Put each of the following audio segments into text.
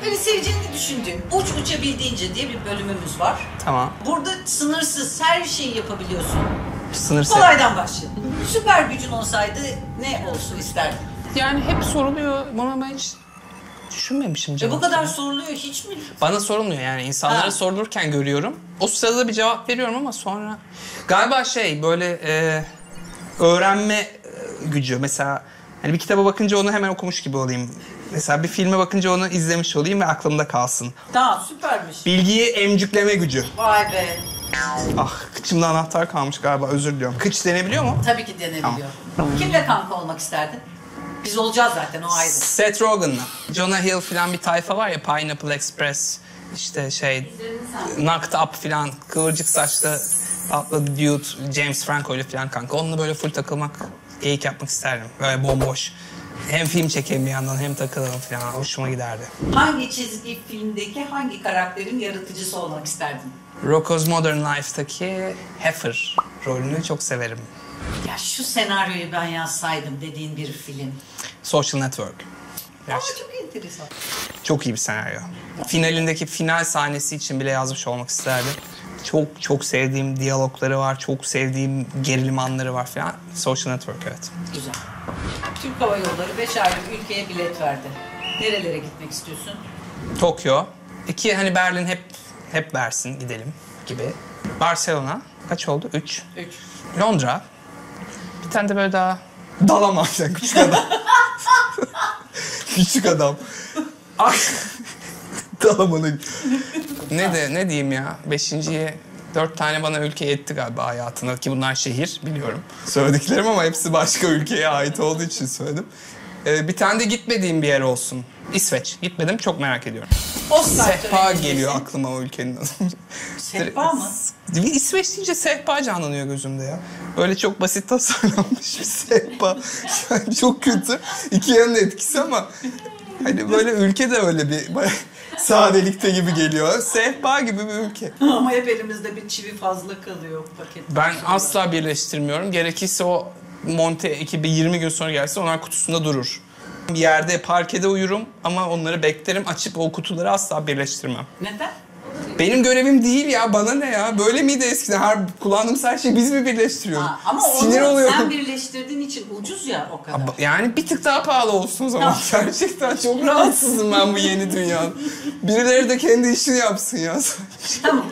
böyle seveceğini düşündüğüm Uç Uçabildiğince diye bir bölümümüz var. Tamam. Burada sınırsız her şeyi yapabiliyorsun. Sınırsız. Kolaydan başlayalım. Süper gücün olsaydı ne olsun isterdin? Yani hep soruluyor. Bana ben hiç düşünmemişim cevap. Bu kadar soruluyor hiç mi? Bana sorulmuyor yani. İnsanlara sorulurken görüyorum. O sırada bir cevap veriyorum ama sonra... Galiba böyle öğrenme gücü. Mesela hani bir kitaba bakınca onu hemen okumuş gibi olayım. Mesela bir filme bakınca onu izlemiş olayım ve aklımda kalsın. Tamam, süpermiş. Bilgiyi emcükleme gücü. Vay be. Ah, kıçımda anahtar kalmış galiba, özür diliyorum. Kıç denebiliyor mu? Tabii ki denebiliyor. Kimle kanka olmak isterdin? Biz olacağız zaten, o ayrı. Seth Rogen'la. Jonah Hill falan bir tayfa var ya, Pineapple Express. İşte Knocked Up falan, kıvırcık saçlı tatlı dude, James Franco ile falan kanka. Onunla böyle full takılmak, geyik yapmak isterdim. Böyle bomboş. Hem film çekelim bir yandan hem takılalım falan, hoşuma giderdi. Hangi çizgi filmdeki hangi karakterin yaratıcısı olmak isterdin? Rocko's Modern Life'daki Heifer rolünü çok severim. Ya şu senaryoyu ben yazsaydım dediğin bir film. Social Network. Ama çok enteresan. Çok iyi bir senaryo. Finalindeki final sahnesi için bile yazmış olmak isterdim. Çok sevdiğim diyalogları var, çok sevdiğim gerilim anları var falan. Social Network, evet. Güzel. Türk Hava Yolları 5 ayrı ülkeye bilet verdi. Nerelere gitmek istiyorsun? Tokyo. 2 hani Berlin hep versin gidelim gibi. Barcelona. Kaç oldu? 3. 3. Londra. Bir tane de böyle daha... Dalamam sen, küçük adam. Küçük adam. Dalaman'a... Ne diyeyim ya? 5.'ye 4 tane bana ülke yetti galiba hayatında, ki bunlar şehir biliyorum. Söylediklerim ama hepsi başka ülkeye ait olduğu için söyledim. Bir tane de gitmediğim bir yer olsun. İsveç. Gitmedim, çok merak ediyorum. Sehpa geliyor aklıma o ülkenin adı. Sehpa mı? İsveç deyince sehpa canlanıyor gözümde ya. Böyle çok basit tasarlanmış bir sehpa. Yani çok kötü. İki yanın etkisi ama hani böyle ülke de öyle bir sadelikte gibi geliyor. Sehpa gibi bir ülke. Ama hep elimizde bir çivi fazla kalıyor paket. Ben asla birleştirmiyorum. Gerekirse o monte ekibi 20 gün sonra gelse onlar kutusunda durur. Bir yerde parkede uyurum ama onları beklerim, açıp o kutuları asla birleştirmem. Neden? Benim görevim değil ya, bana ne ya? Böyle miydi eskiden? Her kullandığımız her şeyi biz mi birleştiriyoruz? Ama Sinir onu oluyorum. sen birleştirdiğin için ucuz ya o kadar. Yani bir tık daha pahalı olsun o zaman. Gerçekten çok rahatsızım ben bu yeni dünyanın. Birileri de kendi işini yapsın ya. Tamam.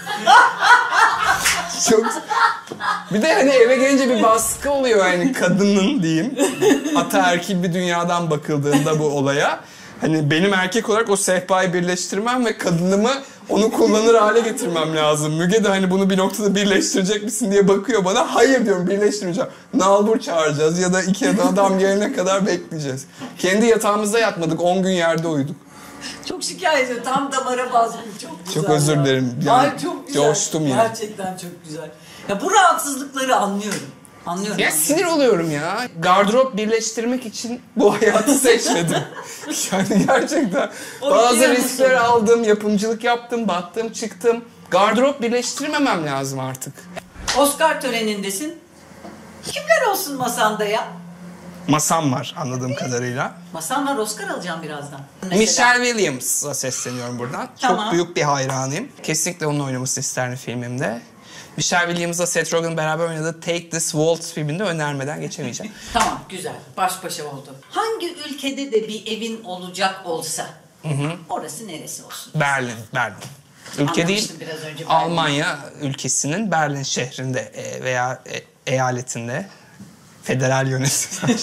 Çok... Bir de hani eve gelince bir baskı oluyor yani kadının diyeyim. Ataerkil bir dünyadan bakıldığında bu olaya. Hani benim erkek olarak o sehpayı birleştirmem ve kadınımı onu kullanır hale getirmem lazım. Müge de hani bunu bir noktada birleştirecek misin diye bakıyor bana. Hayır diyorum, birleştirmeyeceğim. Nalbur çağıracağız ya da Ikea'da adam gelene kadar bekleyeceğiz. Kendi yatağımızda yatmadık, 10 gün yerde uyuduk. Çok şikayet ediyor. Tam damara basmış. Çok güzel. Çok özür dilerim. Yani ay çok güzel. coştum yine. Gerçekten çok güzel. Ya bu rahatsızlıkları anlıyorum. Anlıyorum. Ya sinir oluyorum ya. Gardırop birleştirmek için bu hayatı seçmedim. Yani gerçekten bazı riskler aldım, yapımcılık yaptım, battım, çıktım. Gardırop birleştirmemem lazım artık. Oscar törenindesin. Kimler olsun masanda ya? Masam var anladığım kadarıyla. Masan var, Oscar alacağım birazdan. Mesela. Michelle Williams'a sesleniyorum buradan. Tamam. Çok büyük bir hayranıyım. Kesinlikle onun oynamasını isterim filmimde. Michelle Williams'la Seth Rogen beraber oynadığı Take This Waltz filminde önermeden geçemeyeceğim. Tamam, güzel. Baş başa oldu. Hangi ülkede de bir evin olacak olsa, orası neresi olsun? Berlin. Ülke değil, biraz önce Berlin. Almanya ülkesinin Berlin şehrinde veya eyaletinde federal yönetim.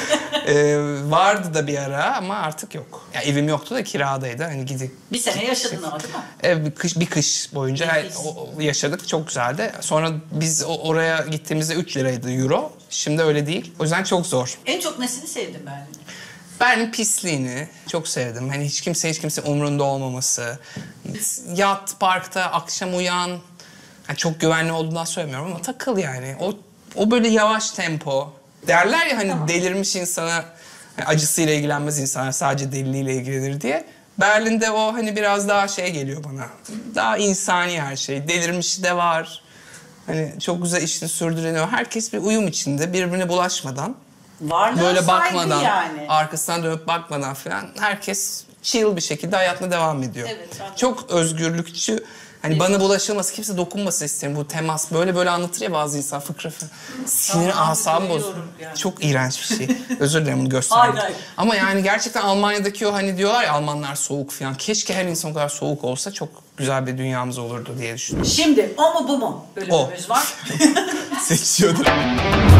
Vardı da bir ara ama artık yok. Ya evim yoktu da kiradaydı. Hani gidip Bir sene yaşadın ama değil mi? Bir kış boyunca yaşadık. Çok güzeldi. Sonra biz oraya gittiğimizde 3 liraydı euro. Şimdi öyle değil. O yüzden çok zor. En çok nesini sevdin Berlin'in? Ben pisliğini çok sevdim. Hani hiç kimse umurunda olmaması. Yat, parkta, akşam uyan. Yani çok güvenli olduğundan söylemiyorum ama takıl yani. O böyle yavaş tempo. Derler ya hani delirmiş insana, yani acısıyla ilgilenmez insanlar, sadece deliliğiyle ilgilenir diye. Berlin'de o hani biraz daha şey geliyor bana. Daha insani her şey. Delirmiş de var. Hani çok güzel işini sürdüreni var. Herkes bir uyum içinde, birbirine bulaşmadan. Varlığa böyle saygı bakmadan, yani. arkasından dönüp bakmadan falan herkes chill bir şekilde hayatına devam ediyor. Evet, ben- Çok özgürlükçü. Hani bana bulaşılması, kimse dokunmasın isterim. Bu temas böyle anlatır ya bazı insan fıkra. Sinir Tamam, asabım bozuyor. duyuyorum yani. Çok iğrenç bir şey. Özür dilerim bunu göstermek. Hayır, hayır. Ama yani gerçekten Almanya'daki o hani diyorlar ya Almanlar soğuk falan. Keşke her insan o kadar soğuk olsa çok güzel bir dünyamız olurdu diye düşünüyorum. Şimdi o mu bu mu bölümümüz var. Seçiyordum.